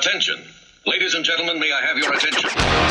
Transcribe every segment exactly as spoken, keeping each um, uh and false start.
Attention. Ladies and gentlemen, may I have your attention?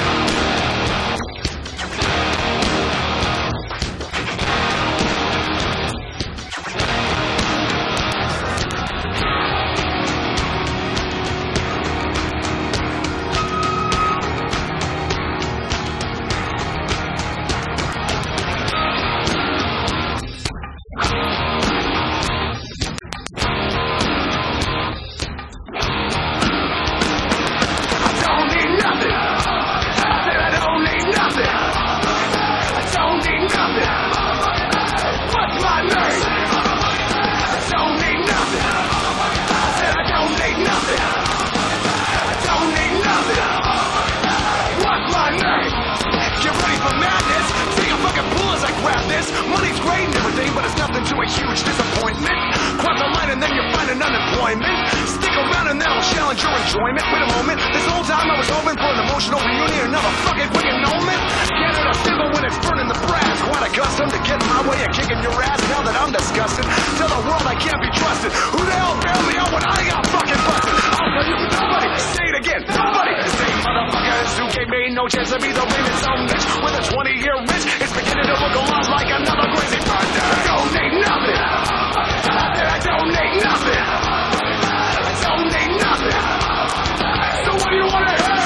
Money's great and everything, but it's nothing to a huge disappointment. Cross the line and then you're finding unemployment. Stick around and that'll challenge your enjoyment. Wait a moment, this whole time I was hoping for an emotional reunion, another fucking quick annulment. Canada civil when it's burning the brass. Quite accustomed to getting my way and kicking your ass. Now that I'm disgusted, tell the world I can't be trusted. Who the hell bailed me out when I got fucking busted? I'll tell you, nobody. Say it again, nobody. The same motherfuckers who gave me no chance to be the latest some bitch with a twenty-year itch. It's beginning to look a lot like another crazy birthday. I don't need nothing. I said I don't need nothing. I don't need nothing. So what do you want to hear?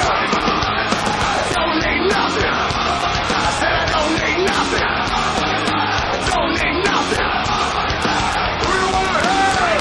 I don't need nothing. I said I don't need nothing. I don't need nothing. What do you want to hear?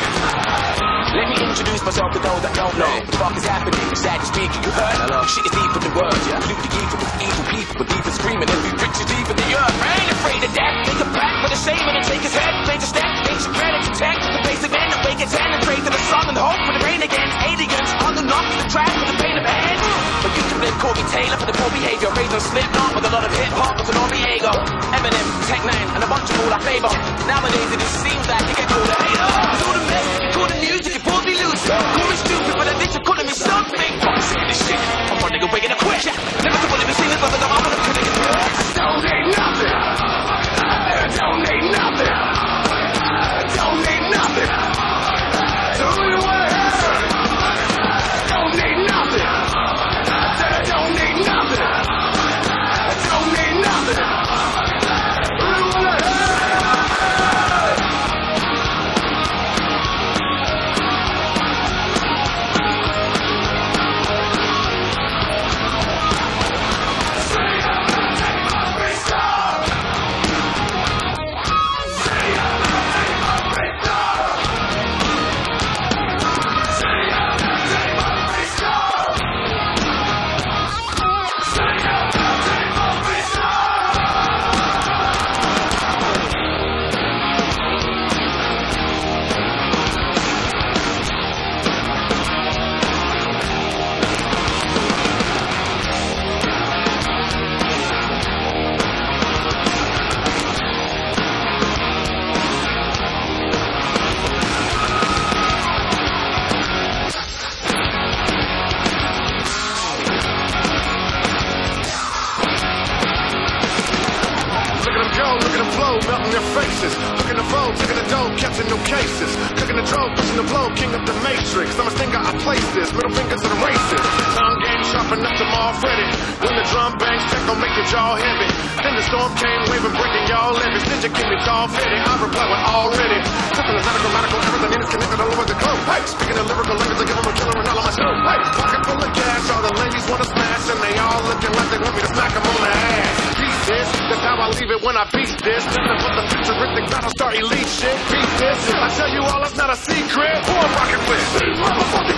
Let me introduce myself to those that don't know. What the fuck is happening? Sad to speak, you heard? Hello. Shit is deep in the words, yeah. Loot the evil with evil people, but deep and screaming. Every rich is deep in the earth. I ain't afraid of that. Make a back for the shame and then take his head. Change the step, makes your credit attack. The basic man, awake at ten and pray to the sun and the hope for the rain against aliens. On the knock, the track with the pain of a hand. But you can blame Corby Taylor for the poor behavior. Raised on Slipknot with a lot of hip hop with an Don Diego. Eminem, Tech N nine ne, and a bunch of all I favor. Nowadays it just seems like you get called a hater. It's all the mess, you call the music, you pull me loose. Call me stupid, but at least you're calling me something. I'm sick of this shit. I'm one nigga waking up quick. Never to believe in singing, but I'm gonna put it in the air. I don't need nothing. I don't need nothing. I don't need nothing. So who you wanna hear? I don't need nothing. I said I don't need nothing. I don't need nothing. Who you wanna hear? Melting their faces, looking the foe, taking the dough, catching no cases, cooking the drove, pushing the blow, king of the matrix. I'm a stinger, I place this, middle fingers to the races. Tongue game sharp enough to all Freddy. When the drum bangs, tech gon' make your jaw heavy. Then the storm came, waving, breaking y'all levies. Ninja give me tall fitty, I reply with already. Something is not a grammatical error, the name is connected all over the globe. Hey, speaking of lyrical language, I give them a killer and all on my show. Hey, pocket full of cash, all the ladies wanna smash, and they all looking like they want me to smack them on the ass. This, that's how I leave it when I beat this. Nothing but the futuristic battle star elite shit. Beat this, I tell you all, it's not a secret. Who I'm rocking with? These motherfuckers.